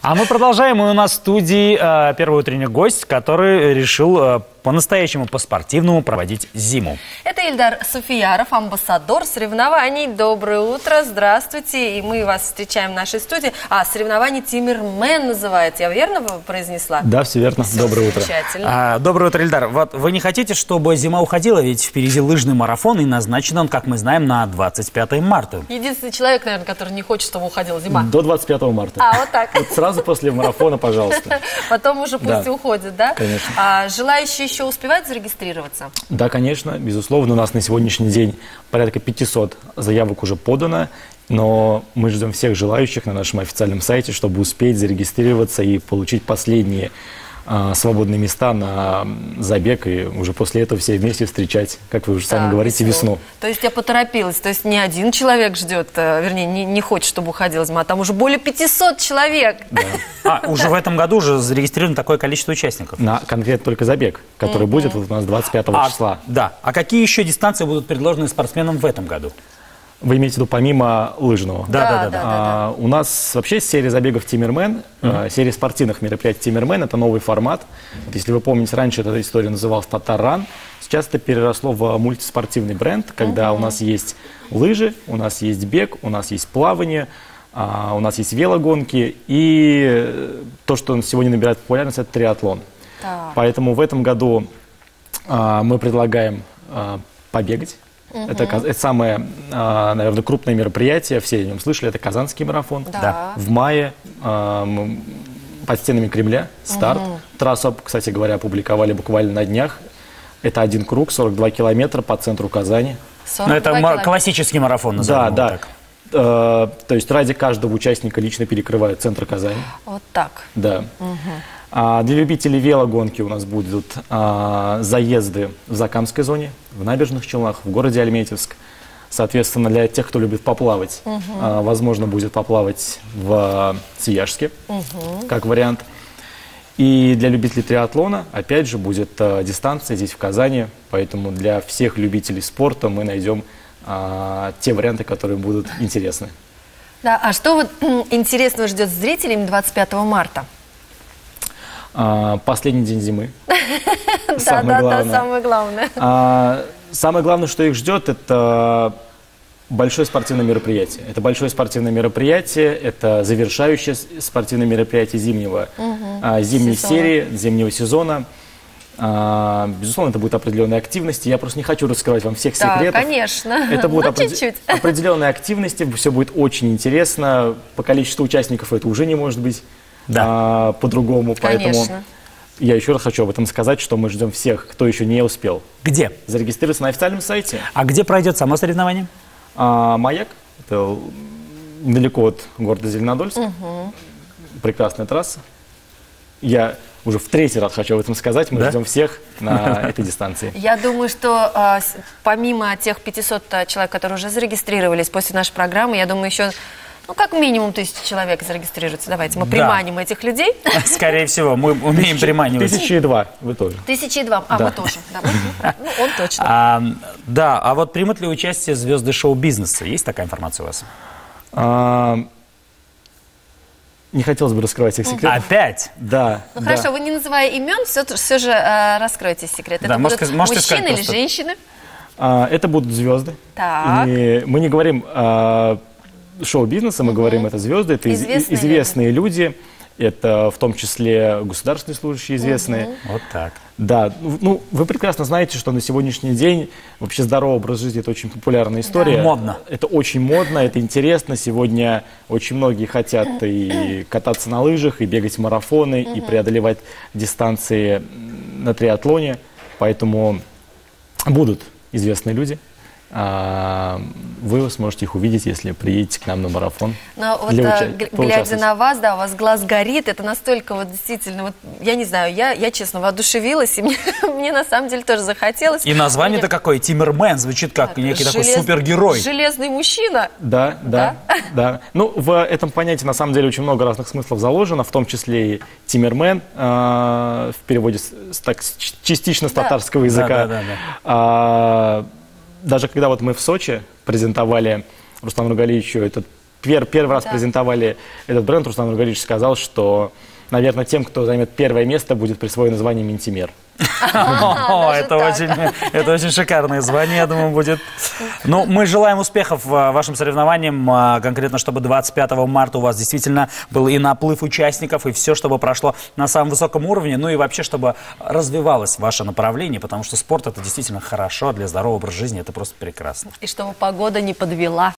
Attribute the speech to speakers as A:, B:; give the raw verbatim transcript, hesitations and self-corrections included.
A: А мы продолжаем. И у нас в студии э, первый утренний гость, который решил э, по-настоящему, по-спортивному проводить зиму.
B: Это Ильдар Суфияров, амбассадор соревнований. Доброе утро, здравствуйте. И мы вас встречаем в нашей студии. А, соревнование Тиммермен называется. Я верно произнесла?
C: Да, все верно.
B: Все,
C: доброе утро.
B: Замечательно.
A: А, доброе утро, Ильдар. Вот вы не хотите, чтобы зима уходила? Ведь впереди лыжный марафон, и назначен он, как мы знаем, на двадцать пятое марта.
B: Единственный человек, наверное, который не хочет, чтобы уходила зима.
C: До двадцать пятого марта.
B: А, вот так.
C: Вот сразу после марафона, пожалуйста.
B: Потом уже пусть
C: Да.
B: уходит, да?
C: Конечно.
B: А, желающие еще успевают зарегистрироваться?
C: Да, конечно, безусловно. У нас на сегодняшний день порядка пятисот заявок уже подано. Но мы ждем всех желающих на нашем официальном сайте, чтобы успеть зарегистрироваться и получить последние а, свободные места на забег. И уже после этого все вместе встречать, как вы уже сами
B: Да,
C: говорите, весну.
B: То есть я поторопилась. То есть не один человек ждет, э, вернее, не, не хочет, чтобы уходила зима, а там уже более пятисот человек.
C: Да.
A: А, уже в этом году уже зарегистрировано такое количество участников.
C: На конкретно только забег, который mm-hmm. будет вот у нас двадцать пятого
A: А,
C: числа.
A: да. А какие еще дистанции будут предложены спортсменам в этом году?
C: Вы имеете в виду помимо лыжного?
A: Да, да, да. да,
B: да.
C: А, у нас вообще серия забегов Тиммермен, mm-hmm. серия спортивных мероприятий Тиммермен, это новый формат. Вот если вы помните, раньше эта история называлась Татарран. Сейчас это переросло в мультиспортивный бренд, когда mm-hmm. у нас есть лыжи, у нас есть бег, у нас есть плавание, а, у нас есть велогонки, и то, что сегодня набирает популярность, это триатлон.
B: Так.
C: Поэтому в этом году а, мы предлагаем а, побегать. Uh-huh. Это, это самое, а, наверное, крупное мероприятие, все о нем слышали, это Казанский марафон.
B: Да. Да.
C: В мае а, мы, под стенами Кремля старт. Uh-huh. Трассу, кстати говоря, опубликовали буквально на днях. Это один круг, сорок два километра по центру Казани.
A: Ну, это ма- классический марафон, назовем
C: Да,
A: его
C: да.
A: так.
C: А, то есть ради каждого участника лично перекрывают центр Казани.
B: Вот так.
C: Да.
B: Угу.
C: А для любителей велогонки у нас будут а, заезды в Закамской зоне, в Набережных Челнах, в городе Альметьевск. Соответственно, для тех, кто любит поплавать, угу. а, возможно будет поплавать в Свияжске, угу. как вариант. И для любителей триатлона, опять же, будет а, дистанция здесь в Казани. Поэтому для всех любителей спорта мы найдем а, те варианты, которые будут интересны.
B: Да, а что вот интересного ждет зрителей двадцать пятого марта?
C: Последний день зимы.
B: Да, да, да, самое главное.
C: А, самое главное, что их ждет, это большое спортивное мероприятие. Это большое спортивное мероприятие, это завершающее спортивное мероприятие зимнего, угу. а, зимней сезона. серии, зимнего сезона. А, безусловно, это будут определенные активности. Я просто не хочу раскрывать вам всех
B: да,
C: секретов.
B: конечно.
C: Это будут
B: ну,
C: опред...
B: чуть-чуть.
C: определенные активности, все будет очень интересно. По количеству участников это уже не может быть. Да. А, по-другому, поэтому я еще раз хочу об этом сказать, что мы ждем всех, кто еще не успел.
A: Где?
C: Зарегистрироваться на официальном сайте.
A: А где пройдет само соревнование?
C: А, Маяк, это недалеко от города Зеленодольск, угу. прекрасная трасса. Я уже в третий раз хочу об этом сказать, мы да? ждем всех на этой дистанции.
B: Я думаю, что а, помимо тех пятисот человек, которые уже зарегистрировались после нашей программы, я думаю, еще... Ну, как минимум тысяча человек зарегистрируется. Давайте мы да. приманим этих людей.
A: Скорее всего, мы умеем приманивать.
C: Тысячи и два, вы тоже.
B: Тысячи и два, а да. мы тоже. Да, ну, он точно.
A: А, да, а вот примут ли участие звезды шоу-бизнеса? Есть такая информация у вас?
C: А, не хотелось бы раскрывать их секреты.
A: Опять?
C: Да.
B: Ну
C: да.
B: хорошо, вы не называя имен, все, все же а, раскройте секрет. Это да, будут можете, можете мужчины или просто... женщины? А,
C: это будут звезды.
B: Так.
C: И мы не говорим... А, шоу-бизнеса, мы угу. говорим, это звезды, это известные, известные люди. люди, это в том числе государственные служащие известные.
A: Угу. Вот так.
C: Да, ну, вы прекрасно знаете, что на сегодняшний день вообще здоровый образ жизни – это очень популярная история.
A: Да. Модно.
C: Это очень модно, это интересно. Сегодня очень многие хотят и кататься на лыжах, и бегать марафоны, угу. и преодолевать дистанции на триатлоне. Поэтому будут известные люди. Вы сможете их увидеть, если приедете к нам на марафон.
B: Но вот, а, глядя на вас, да, у вас глаз горит, это настолько вот действительно, вот, я не знаю, я, я честно воодушевилась, и мне, мне на самом деле тоже захотелось.
A: И название-то какое? Тиммермен, звучит как да, некий желез... такой супергерой.
B: Железный мужчина.
C: Да, да, да, да. Ну, в этом понятии на самом деле очень много разных смыслов заложено, в том числе и Тиммермен, э, в переводе с, так, частично с да. татарского языка. Да, да, да, да. Даже когда вот мы в Сочи презентовали Руслану Нургалиевичу этот пер, первый раз
B: Да.
C: презентовали этот бренд, Руслан Нургалиевич сказал, что, наверное, тем, кто займет первое место, будет присвоено звание «Ментимер».
A: О,
B: даже
A: это
B: так.
A: очень, это очень шикарное звание, я думаю, будет. Ну, мы желаем успехов в вашим соревнованиям, а, конкретно, чтобы двадцать пятого марта у вас действительно был и наплыв участников, и все, чтобы прошло на самом высоком уровне, ну и вообще, чтобы развивалось ваше направление, потому что спорт — это действительно хорошо, для здорового образа жизни это просто прекрасно.
B: И чтобы погода не подвела.